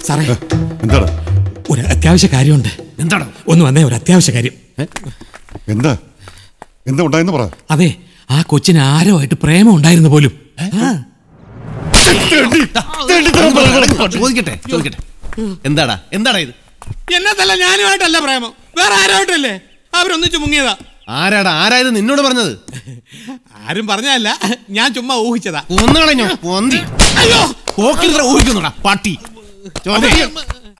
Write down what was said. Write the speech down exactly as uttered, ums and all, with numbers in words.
സാറേ എന്താണ്? ഒരു അത്യാവശ്യ കാര്യമുണ്ട്. എന്താണ്? ഒന്ന് വന്നേ, ഒരു അത്യാവശ്യ കാര്യം. എന്താ എന്താ ഉണ്ടായെന്ന് പറ. അതെ, ആ കൊച്ചിന് ആരുമായിട്ട് പ്രേമം ഉണ്ടായിരുന്നു പോലും. ചോദിക്കട്ടെ ചോദിക്കട്ടെ എന്താടാ എന്താടാ ഇത്? എന്നതല്ല, ഞാനുമായിട്ടല്ല പ്രേമം, വേറെ ആരുമായിട്ടല്ലേ. അവരൊന്നിച്ചു മുങ്ങിയതാ. ആരാടാ ആരായത് നിന്നോട് പറഞ്ഞത്? ആരും പറഞ്ഞതല്ല, ഞാൻ ചുമ്മാ ഊഹിച്ചതാ. ഒന്നുകളഞ്ഞോ ഊഹിക്കുന്നുടാ പട്ടി.